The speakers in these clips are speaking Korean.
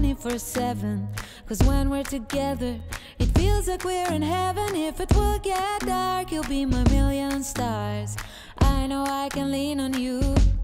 24/7. Cause when we're together, it feels like we're in heaven. If it will get dark, you'll be my million stars. I know I can lean on you.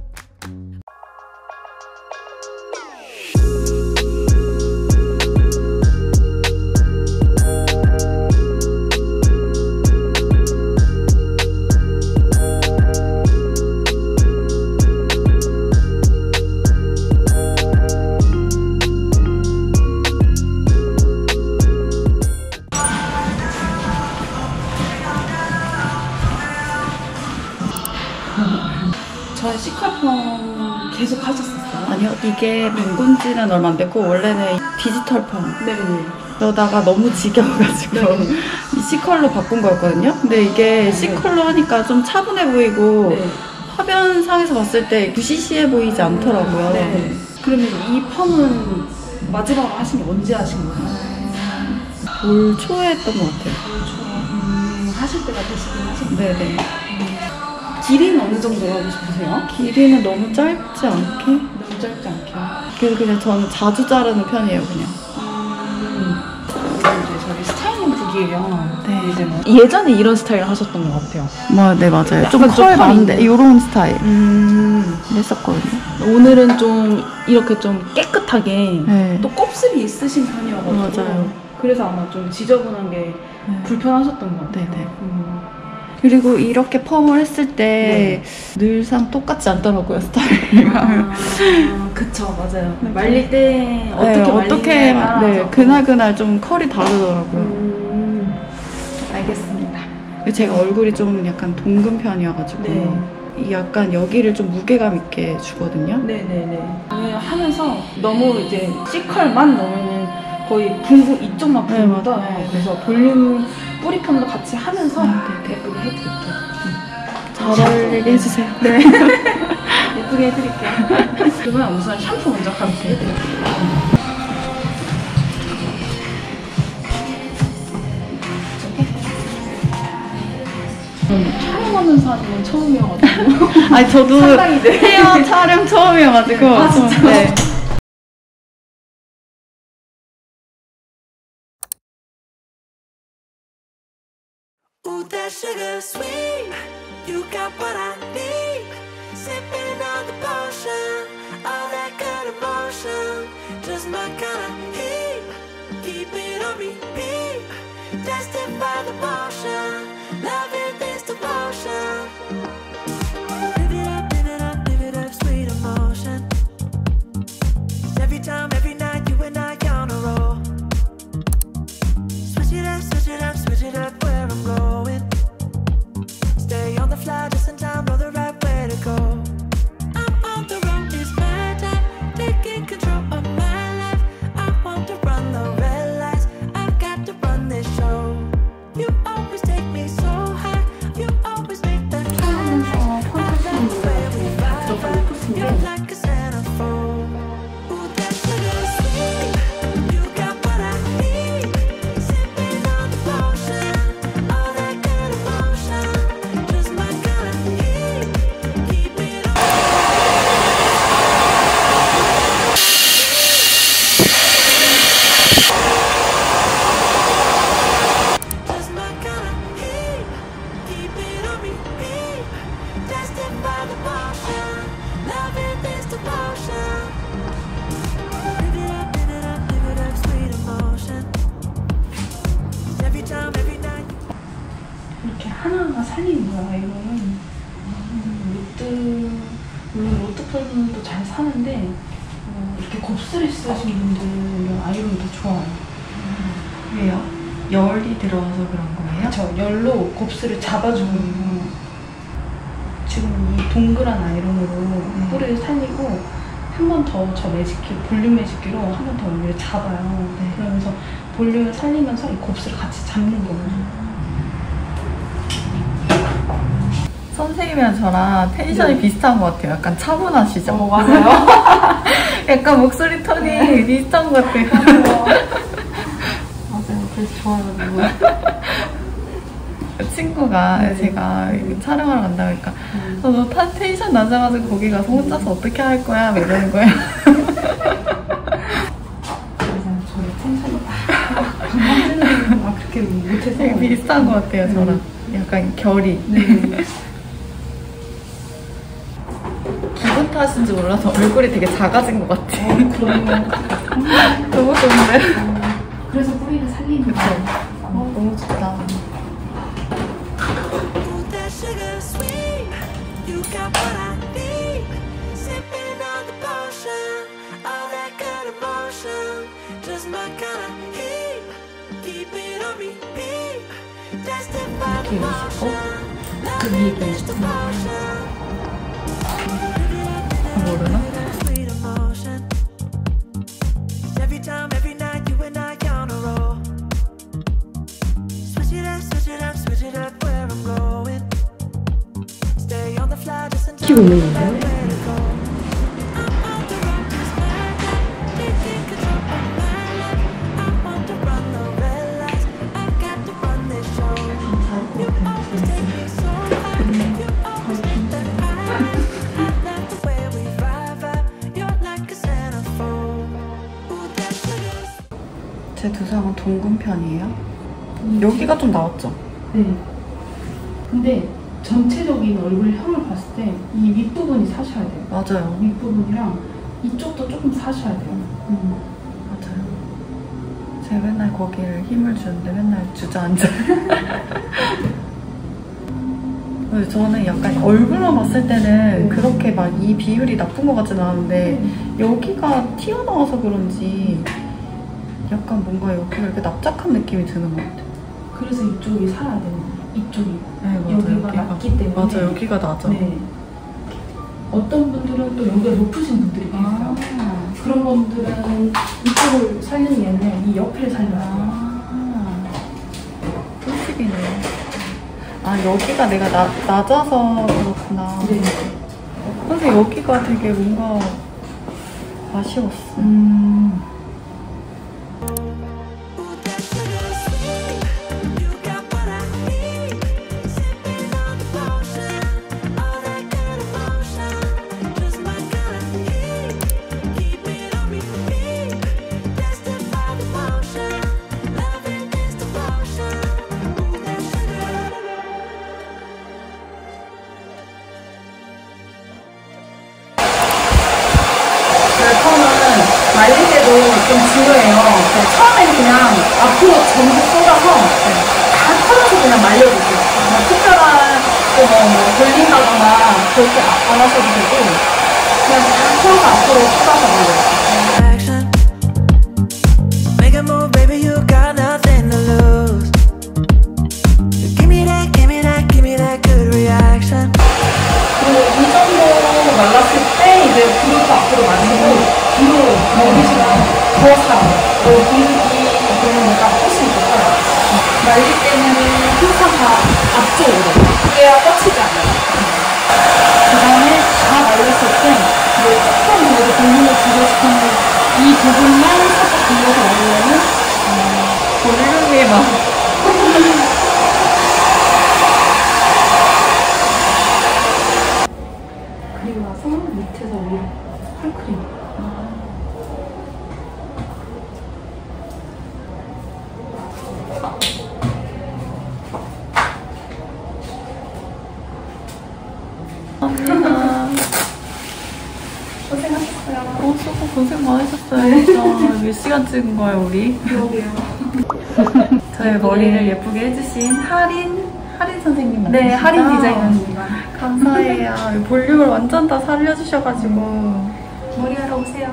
저의 시컬펌 계속 하셨었어요? 아니요, 이게 바꾼 지는 얼마 안 됐고 원래는 디지털 펌 그러다가 너무 지겨워가지고 이 C컬로 바꾼 거였거든요. 근데 이게 C컬로 하니까 좀 차분해 보이고 화면상에서 봤을 때 부시시해 보이지 않더라고요. 그러면 이 펌은 마지막으로 하신 게 언제 하신 거예요? 올 초에 했던 것 같아요. 올 초. 하실 때가 되시긴 하셨어요? 네네. 길이는 어느 정도로 하고 싶으세요? 길이는 너무 짧지 않게? 너무 짧지 않게. 그래서 그냥 저는 자주 자르는 편이에요, 그냥. 이제 저희 스타일링 북이에요. 네. 이제 뭐 예전에 이런 스타일을 하셨던 것 같아요. 네, 맞아요. 좀 약간 컬 많은데, 요런 스타일. 네. 했었거든요. 오늘은 좀 이렇게 좀 깨끗하게 네. 또 곱슬이 있으신 편이어가지고 맞아요. 그래서 아마 좀 지저분한 게 불편하셨던 것 같아요. 네네. 그리고 이렇게 펌을 했을 때 늘상 똑같지 않더라고요, 스타일이랑. 그쵸, 맞아요. 말릴 때 어떻게 말리냐에 그날 좀 컬이 다르더라고요. 알겠습니다. 제가 얼굴이 좀 약간 동근 편이어가지고 이 약간 여기를 좀 무게감 있게 주거든요. 네네네. 하면서 너무 이제 C컬만 넣으면 거의 붕붕 이쪽만 붕붕 그래서 볼륨 뿌리펌도 같이 하면서 예쁘게 해드릴게요. 잘 어울리게 해주세요. 네. 예쁘게 해드릴게요. 그러면 우선 샴푸 먼저 가볍게 해드릴게요. 촬영하는 사람은 처음이어가지고. 아니, 저도 상당히 헤어 촬영 처음이어가지고. 아, 진짜? 네. Ooh, that sugar sweet, you got what I need. Sipping on the potion, all that good emotion, just my kind of heat. Keep it on repeat, tested by the motion, loving this devotion. Live it up, live it up, live it up, sweet emotion. Every time, every night, you and I on a roll. Switch it up, switch it up, switch it up where I'm going. Stay on the fly just in time, know the right way to go. I'm on the road, it's my time, taking control of my life. I want to run the red lights, I've got to run this show. You always take me so high, you always make the climb. I love the way we vibe, you're like a centerfold. Ooh, that sugar sweet, you got what I need. Sipping on the potion, all that good emotion, just my kind of heat. Keep it on. Just my kind of heat. Keep it on repeat. Tested by the motion, loving this devotion. Live it up, live it up, live it up, sweet emotion. Every time, every night. 이렇게 하나하나 살리는 거야, 아이로는. 물론 로트 펄도 잘 사는데, 이렇게 곱슬이 쓰신 분들은 아이론이 더 좋아요. 왜요? 열이 들어와서 그런 거예요? 저 열로 곱슬을 잡아주고 지금 이 동그란 아이론으로 뿌리를 살리고 한 번 더 저 매직기, 볼륨 매직기로 한 번 더 여기를 잡아요. 그러면서 볼륨을 살리면서 이 곱슬을 같이 잡는 거예요. 선생님이랑 저랑 텐션이 비슷한 것 같아요. 약간 차분하시죠? 맞아요. 약간 목소리 톤이 비슷한 것 같아요. 맞아요. 그래서 좋아하는 친구가 제가 촬영하러 간다고 하니까 너 텐션 낮아가지고 거기 가서 혼자서 어떻게 할 거야? 막 이러는 거예요. 못해서. 되게 비슷한 것 같아요, 저랑. 약간 결이. 네. 기분 탓인지 몰라서 얼굴이 되게 작아진 것 같아. 그러면 너무 좋은데? 그래서 뿌리를 살리는 거예요. 너무 좋다. Ooh, that sugar sweet. You got what I need. Sipping on the potion, all that good emotion. Just my kind of heat. Keep it on repeat. Destined by the motion. Loving is the potion. 모르나? Sweet emotion. Every time, every night, you and I on a roll. Switch it up, switch it up, switch it up where I'm going. Stay on the fly just until 키고 있는 건가요? I'm ready to go. I'm on the road, this man. Taking control of my life. I want to run the red lights. I've got to run this show. You always take me so high. You always think that I love the way we vibe. You're like a centerfold. Ooh, that sugar. 제 두상은 둥근 편이에요. 여기가 좀 나왔죠? 네. 근데 전체적인 얼굴형을 봤을 때 이 윗부분이 사셔야 돼요. 맞아요. 윗부분이랑 이쪽도 조금 사셔야 돼요. 맞아요. 제가 맨날 거기를 힘을 주는데 맨날 주저앉아요. 그래서 저는 약간 얼굴만 봤을 때는 그렇게 막 이 비율이 나쁜 것 같진 않은데 여기가 튀어나와서 그런지 약간 뭔가 여기가 이렇게 납작한 느낌이 드는 것 같아요. 그래서 이쪽이 살아야 되는 거예요. 이쪽이. 네, 여기가 낮기 때문에. 맞아, 여기가 낮아. 네. 어떤 분들은 또 여기가 높으신 분들이 계세요. 그런 분들은 이쪽을 살리는 게 아니라 이 옆을 살려야 돼요. 꿀팁이네. 아, 여기가 내가 낮아서 그렇구나. 네. 근데 여기가 되게 뭔가 아쉬웠어. Ooh, that sugar sweet. You got what I need. Sipping on the potion, all that good emotion. Just my kind of heat. Keep it on repeat. Destined by the motion. Loving is the potion. Ooh, that sugar. 털은 말릴 때도 좀 중요해요. 처음에는 그냥 앞으로 전부 쏟아서 다 털어서 그냥 말려주세요. 특별한 뭐 돌린다거나 그렇게 안 하셔도 되고 그냥 다 털어서 앞으로 쏟아서 말려주세요. Action. Make a move, baby, you got nothing to lose. Give me that, give me that, give me that good reaction. 그리고 이 정도 말랐을 때 이제 그룹도 앞으로 만들고 뒤로 넘기시면 더 살아요. 그러면 내가 훨씬 더 살아요. 말릴 때는 항상 다 앞쪽으로. 그래야 뻗치지 않아요. 그 다음에 다 말렸을 때 이제 조금 그래도 볼륨을 주고 싶으면 이 부분만 살짝 돌려서 말리려면 볼륨이 막. 그리고 나서 밑에서 위로 펄크림. 고생하셨어요. 수고 고생 많으셨어요. 진짜 몇 시간 찍은 거예요, 우리? 그러게요. 저희 머리를 예쁘게 해주신 하린 선생님 맞으시죠? 네, 할인 디자이너입니다. 감사해요. 이 볼륨을 완전 다 살려주셔가지고. 머리하러 오세요.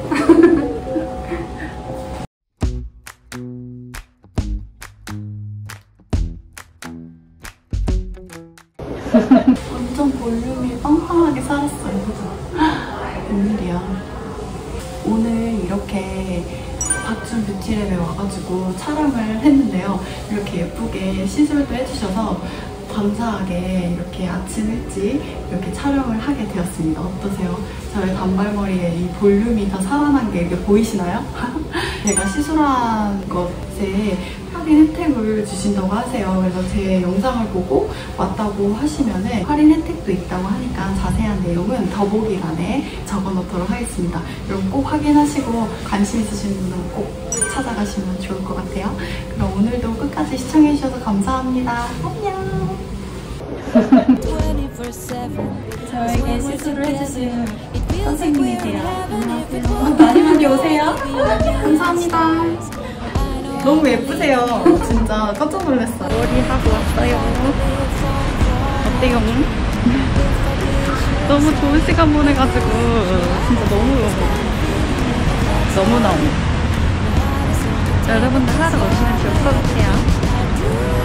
완전 볼륨이 빵빵하게 살았어요. 웬일이야. 오늘 이렇게 박준 뷰티랩에 와가지고 촬영을 했는데요. 이렇게 예쁘게 시술도 해주셔서 감사하게 이렇게 아침 일찍 이렇게 촬영을 하게 되었습니다. 어떠세요? 저의 단발머리에 이 볼륨이 다 살아난 게 이렇게 보이시나요? 제가 시술한 것에 할인 혜택을 주신다고 하세요. 그래서 제 영상을 보고 왔다고 하시면은 할인 혜택도 있다고 하니까 자세한 내용은 더보기란에 적어놓도록 하겠습니다. 여러분 꼭 확인하시고 관심 있으신 분은 꼭 찾아가시면 좋을 것 같아요. 그럼 오늘도 끝까지 시청해주셔서 감사합니다. 안녕. 저에게 시술을 해주신 선생님이세요. 안녕하세요. 많이 오세요. 감사합니다. 너무 예쁘세요. 진짜 깜짝 놀랐어요. 머리 하고 왔어요. 어때요? 너무 좋은 시간 보내가지고 진짜 너무너무 여러분들 하러 오시면 좋을 것 같아요.